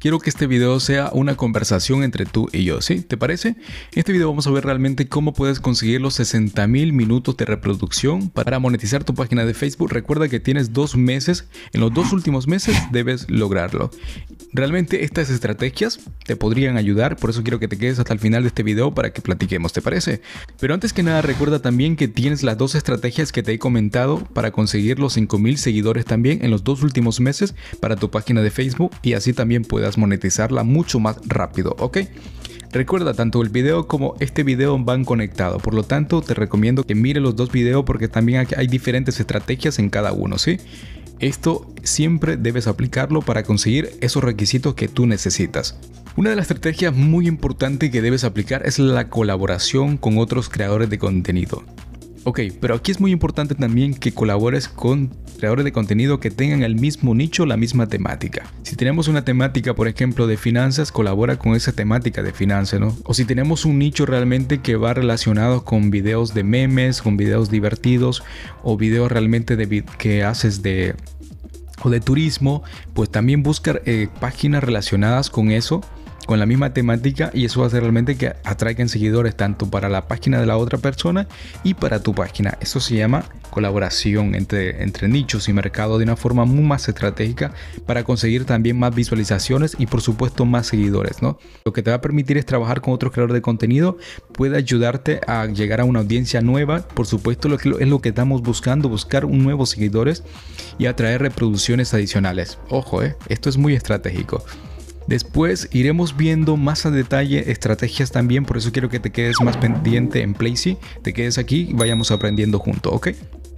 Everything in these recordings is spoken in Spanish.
Quiero que este video sea una conversación entre tú y yo, ¿sí? ¿Te parece? En este video vamos a ver realmente cómo puedes conseguir los 60.000 minutos de reproducción para monetizar tu página de Facebook. Recuerda que tienes 2 meses, en los 2 últimos meses debes lograrlo. Realmente estas estrategias te podrían ayudar, por eso quiero que te quedes hasta el final de este video para que platiquemos, ¿te parece? Pero antes que nada recuerda también que tienes las 2 estrategias que te he comentado para conseguir los 5.000 seguidores también en los 2 últimos meses para tu página de Facebook y así también puedas monetizarla mucho más rápido, ¿ok? Recuerda, tanto el video como este video van conectados, por lo tanto te recomiendo que mires los 2 videos porque también hay diferentes estrategias en cada uno, ¿sí? Esto siempre debes aplicarlo para conseguir esos requisitos que tú necesitas. Una de las estrategias muy importantes que debes aplicar es la colaboración con otros creadores de contenido. Ok, pero aquí es muy importante también que colabores con creadores de contenido que tengan el mismo nicho, la misma temática. Si tenemos una temática, por ejemplo, de finanzas, colabora con esa temática de finanzas, ¿no? O si tenemos un nicho realmente que va relacionado con videos de memes, con videos divertidos o videos realmente que haces de turismo, pues también buscar páginas relacionadas con eso, con la misma temática, y eso va a hacer realmente que atraigan seguidores tanto para la página de la otra persona y para tu página. Eso se llama colaboración entre nichos y mercados de una forma muy más estratégica para conseguir también más visualizaciones y por supuesto más seguidores, ¿no? Lo que te va a permitir es trabajar con otros creadores de contenido, puede ayudarte a llegar a una audiencia nueva. Por supuesto es lo que estamos buscando, buscar un nuevos seguidores y atraer reproducciones adicionales. Ojo, esto es muy estratégico. Después iremos viendo más a detalle estrategias también, por eso quiero que te quedes más pendiente en Placy, te quedes aquí y vayamos aprendiendo juntos, ¿ok?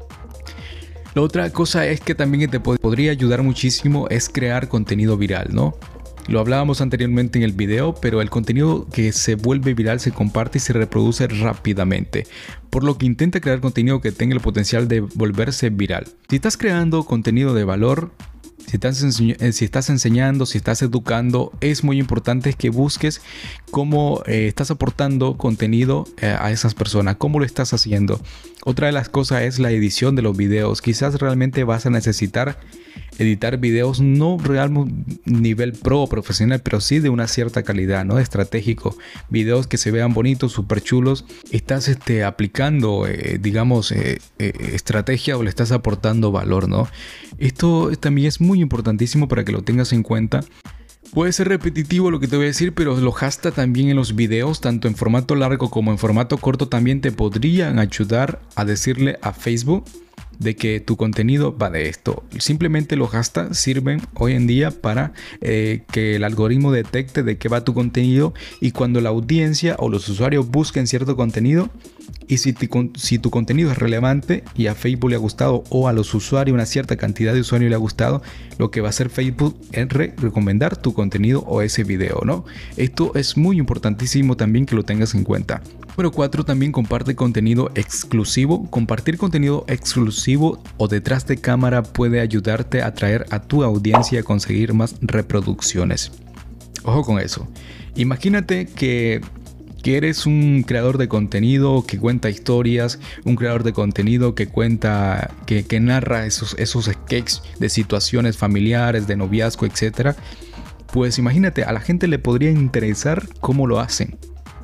La otra cosa es que también te podría ayudar muchísimo es crear contenido viral, ¿no? Lo hablábamos anteriormente en el video, pero el contenido que se vuelve viral se comparte y se reproduce rápidamente, por lo que intenta crear contenido que tenga el potencial de volverse viral. Si estás creando contenido de valor, si estás enseñando, si estás educando, es muy importante que busques cómo estás aportando contenido a esas personas, cómo lo estás haciendo. Otra de las cosas es la edición de los videos. Quizás realmente vas a necesitar editar videos no real nivel pro o profesional, pero sí de una cierta calidad, ¿no? Estratégico, videos que se vean bonitos, súper chulos. Estás aplicando, digamos, estrategia o le estás aportando valor, ¿no? Esto también es muy importantísimo para que lo tengas en cuenta. Puede ser repetitivo lo que te voy a decir, pero los hashtags también en los videos, tanto en formato largo como en formato corto, también te podrían ayudar a decirle a Facebook de que tu contenido va de esto. Simplemente los hashtags sirven hoy en día para que el algoritmo detecte de qué va tu contenido, y cuando la audiencia o los usuarios busquen cierto contenido, y si tu contenido es relevante y a Facebook le ha gustado, o a los usuarios, una cierta cantidad de usuarios le ha gustado, lo que va a hacer Facebook es recomendar tu contenido o ese video, ¿no? Esto es muy importantísimo también que lo tengas en cuenta. Número 4, también comparte contenido exclusivo. Compartir contenido exclusivo o detrás de cámara puede ayudarte a atraer a tu audiencia a conseguir más reproducciones. Ojo con eso. Imagínate que eres un creador de contenido que cuenta historias, un creador de contenido que cuenta, que narra esos sketches de situaciones familiares, de noviazgo, etc. Pues imagínate, a la gente le podría interesar cómo lo hacen.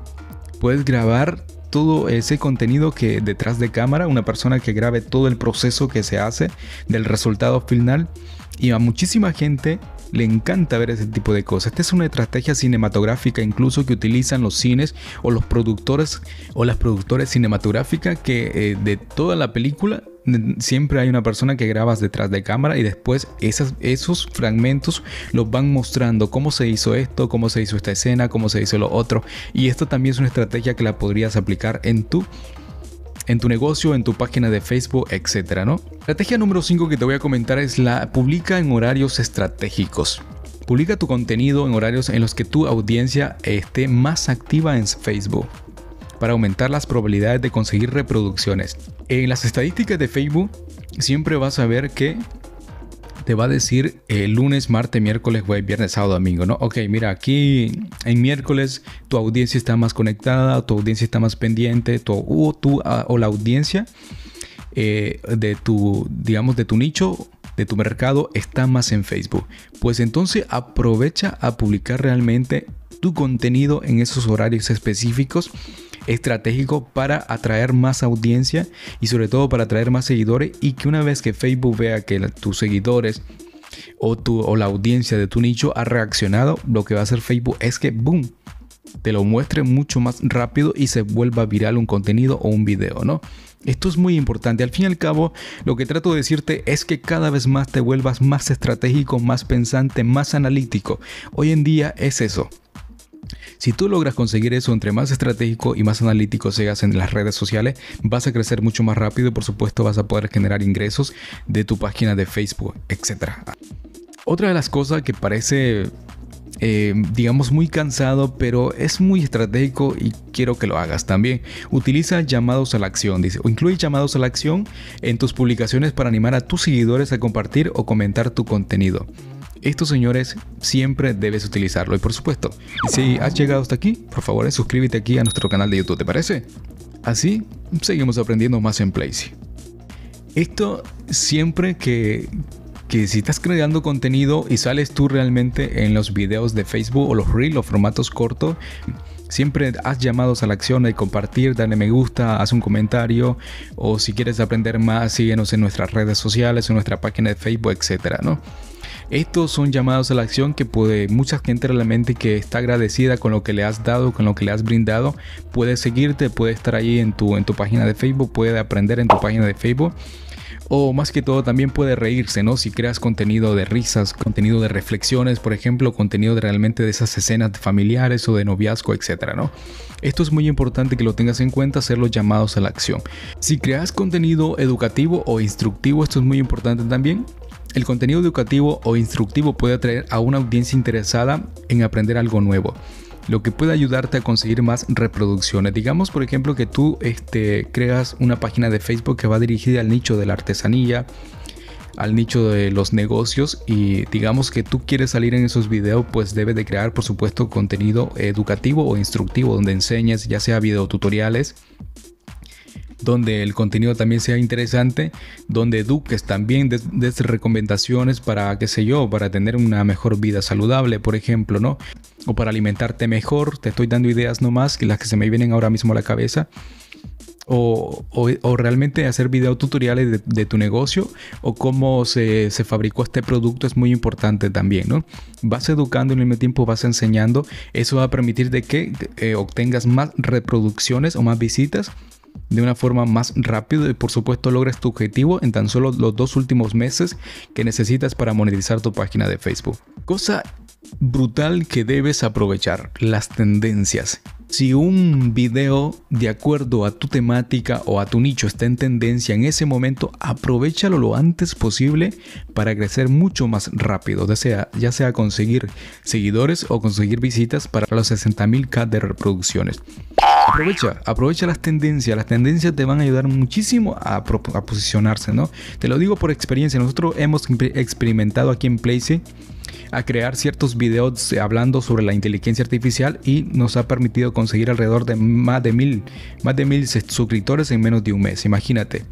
Puedes grabar todo ese contenido que detrás de cámara, una persona que grabe todo el proceso que se hace del resultado final, y a muchísima gente le encanta ver ese tipo de cosas. Esta es una estrategia cinematográfica incluso que utilizan los cines o los productores o las productoras cinematográficas, que de toda la película siempre hay una persona que grabas detrás de cámara, y después esos fragmentos los van mostrando cómo se hizo esto, cómo se hizo esta escena, cómo se hizo lo otro. Y esto también es una estrategia que la podrías aplicar en tu negocio, en tu página de Facebook, etcétera, ¿no? Estrategia número 5 que te voy a comentar es publica en horarios estratégicos. Publica tu contenido en horarios en los que tu audiencia esté más activa en Facebook, para aumentar las probabilidades de conseguir reproducciones. En las estadísticas de Facebook siempre vas a ver que te va a decir lunes, martes, miércoles, jueves, viernes, sábado, domingo, ¿no? Ok, mira, aquí en miércoles tu audiencia está más conectada, tu audiencia está más pendiente, o la audiencia de tu nicho de tu mercado está más en Facebook. Pues entonces aprovecha a publicar realmente tu contenido en esos horarios específicos, estratégico, para atraer más audiencia y sobre todo para atraer más seguidores, y que una vez que Facebook vea que tus seguidores o la audiencia de tu nicho ha reaccionado, lo que va a hacer Facebook es que boom, te lo muestre mucho más rápido y se vuelva viral un contenido o un video, ¿no? Esto es muy importante. Al fin y al cabo, lo que trato de decirte es que cada vez más te vuelvas más estratégico, más pensante, más analítico. Hoy en día es eso. Si tú logras conseguir eso, entre más estratégico y más analítico seas en las redes sociales, vas a crecer mucho más rápido y por supuesto vas a poder generar ingresos de tu página de Facebook, etc. Otra de las cosas que parece digamos muy cansado, pero es muy estratégico y quiero que lo hagas también. Utiliza llamados a la acción, dice, o incluye llamados a la acción en tus publicaciones para animar a tus seguidores a compartir o comentar tu contenido. Esto, señores, siempre debes utilizarlo. Y por supuesto, si has llegado hasta aquí, por favor suscríbete aquí a nuestro canal de YouTube, ¿te parece? Así seguimos aprendiendo más en Plazy. Esto siempre que si estás creando contenido y sales tú realmente en los videos de Facebook o los Reels, los formatos cortos, siempre haz llamados a la acción de compartir, darle me gusta, haz un comentario, o si quieres aprender más, síguenos en nuestras redes sociales, en nuestra página de Facebook, etcétera, ¿no? Estos son llamados a la acción que puede mucha gente realmente que está agradecida con lo que le has dado, con lo que le has brindado, puede seguirte, puede estar ahí en tu página de Facebook, puede aprender en tu página de Facebook. O más que todo también puede reírse, ¿no? Si creas contenido de risas, contenido de reflexiones, por ejemplo, contenido realmente de esas escenas familiares o de noviazgo, etcétera, ¿no? Esto es muy importante que lo tengas en cuenta, hacer los llamados a la acción. Si creas contenido educativo o instructivo, esto es muy importante también. El contenido educativo o instructivo puede atraer a una audiencia interesada en aprender algo nuevo, lo que puede ayudarte a conseguir más reproducciones. Digamos, por ejemplo, que tú creas una página de Facebook que va dirigida al nicho de la artesanía, al nicho de los negocios, y digamos que tú quieres salir en esos videos, pues debes de crear, por supuesto, contenido educativo o instructivo donde enseñes, ya sea videotutoriales, donde el contenido también sea interesante, donde eduques también, des recomendaciones para, qué sé yo, para tener una mejor vida saludable, por ejemplo, ¿no? O para alimentarte mejor. Te estoy dando ideas nomás, que las que se me vienen ahora mismo a la cabeza. O realmente hacer videotutoriales de tu negocio, o cómo se fabricó este producto, es muy importante también, ¿no? Vas educando y al mismo tiempo vas enseñando. Eso va a permitir de que obtengas más reproducciones o más visitas de una forma más rápida, y por supuesto logres tu objetivo en tan solo los 2 últimos meses que necesitas para monetizar tu página de Facebook. Cosa brutal que debes aprovechar: las tendencias. Si un video de acuerdo a tu temática o a tu nicho está en tendencia en ese momento, aprovéchalo lo antes posible para crecer mucho más rápido, ya sea conseguir seguidores o conseguir visitas para los 60.000K de reproducciones. Aprovecha las tendencias. Las tendencias te van a ayudar muchísimo a posicionarse, ¿no? Te lo digo por experiencia. Nosotros hemos experimentado aquí en Plazy a crear ciertos videos hablando sobre la inteligencia artificial, y nos ha permitido conseguir alrededor de más de 1000 suscriptores en menos de un mes. Imagínate.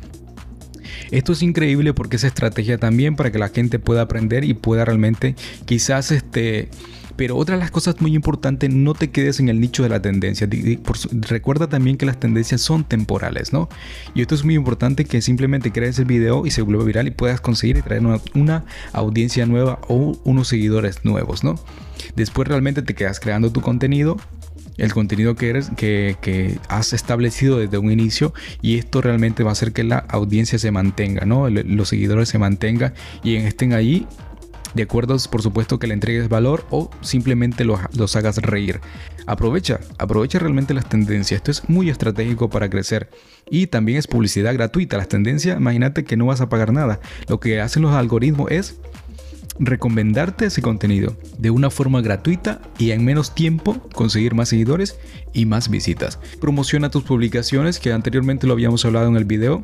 Esto es increíble porque es estrategia también para que la gente pueda aprender y pueda realmente quizás Pero otra de las cosas muy importantes, no te quedes en el nicho de la tendencia. Recuerda también que las tendencias son temporales, ¿no? Y esto es muy importante, que simplemente crees el video y se vuelva viral y puedas conseguir y traer una audiencia nueva o unos seguidores nuevos, ¿no? Después realmente te quedas creando tu contenido, el contenido que has establecido desde un inicio, y esto realmente va a hacer que la audiencia se mantenga, ¿no? Los seguidores se mantengan y estén ahí. De acuerdo, por supuesto, que le entregues valor o simplemente los hagas reír. Aprovecha realmente las tendencias. Esto es muy estratégico para crecer. Y también es publicidad gratuita. Las tendencias, imagínate que no vas a pagar nada. Lo que hacen los algoritmos es recomendarte ese contenido de una forma gratuita y en menos tiempo conseguir más seguidores y más visitas. Promociona tus publicaciones, que anteriormente lo habíamos hablado en el video.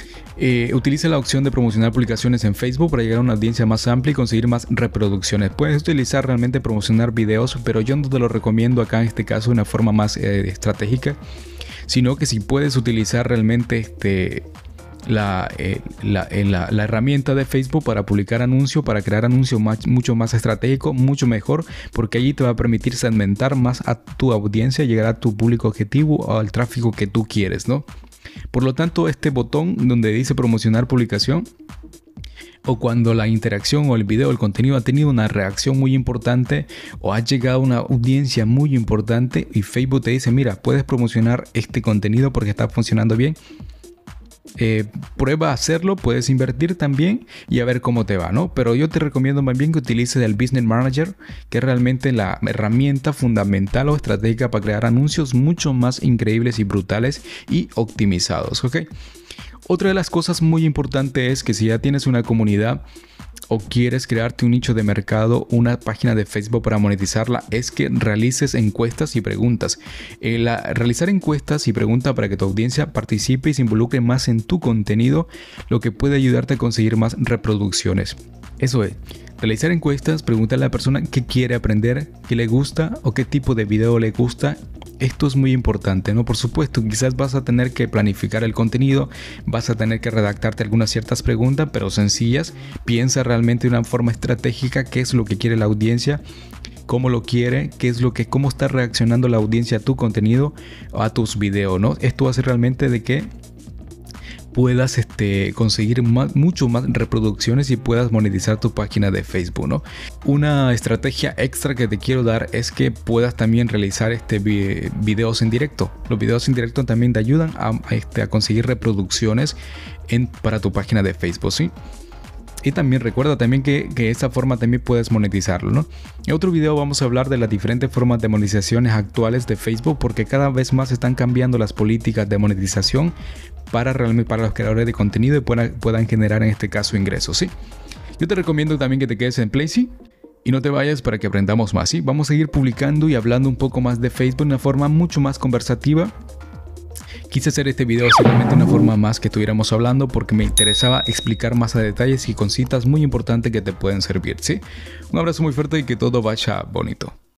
Utiliza la opción de promocionar publicaciones en Facebook para llegar a una audiencia más amplia y conseguir más reproducciones. Puedes utilizar realmente promocionar videos, pero yo no te lo recomiendo acá en este caso de una forma más estratégica, sino que si puedes utilizar realmente la herramienta de Facebook para publicar anuncios, para crear anuncios mucho más estratégicos, mucho mejor, porque allí te va a permitir segmentar más a tu audiencia, llegar a tu público objetivo o al tráfico que tú quieres, ¿no? Por lo tanto, este botón donde dice promocionar publicación, o cuando la interacción o el video, el contenido ha tenido una reacción muy importante o ha llegado a una audiencia muy importante y Facebook te dice, mira, puedes promocionar este contenido porque está funcionando bien. Prueba a hacerlo, puedes invertir también y a ver cómo te va, ¿no? Pero yo te recomiendo más bien que utilices el Business Manager, que es realmente la herramienta fundamental o estratégica para crear anuncios mucho más increíbles y brutales y optimizados, ¿ok? Otra de las cosas muy importantes es que si ya tienes una comunidad o quieres crearte un nicho de mercado, una página de Facebook para monetizarla, es que realices encuestas y preguntas. Realizar encuestas y preguntas para que tu audiencia participe y se involucre más en tu contenido, lo que puede ayudarte a conseguir más reproducciones. Eso es, realizar encuestas, preguntarle a la persona qué quiere aprender, qué le gusta o qué tipo de video le gusta. Esto es muy importante, ¿no? Por supuesto, quizás vas a tener que planificar el contenido, vas a tener que redactarte algunas ciertas preguntas, pero sencillas. Piensa realmente de una forma estratégica qué es lo que quiere la audiencia, cómo lo quiere, cómo está reaccionando la audiencia a tu contenido o a tus videos, ¿no? Esto hace realmente de que puedas conseguir mucho más reproducciones y puedas monetizar tu página de Facebook, ¿no? Una estrategia extra que te quiero dar es que puedas también realizar videos en directo. Los videos en directo también te ayudan a conseguir reproducciones para tu página de Facebook, ¿sí? Y también recuerda también que de esta forma también puedes monetizarlo, ¿no? En otro video vamos a hablar de las diferentes formas de monetizaciones actuales de Facebook, porque cada vez más están cambiando las políticas de monetización para los creadores de contenido y puedan generar en este caso ingresos, ¿sí? Yo te recomiendo también que te quedes en Placy y no te vayas para que aprendamos más, ¿sí? Vamos a seguir publicando y hablando un poco más de Facebook de una forma mucho más conversativa. Quise hacer este video simplemente de una forma más que estuviéramos hablando porque me interesaba explicar más a detalles y con citas muy importantes que te pueden servir, ¿sí? Un abrazo muy fuerte y que todo vaya bonito.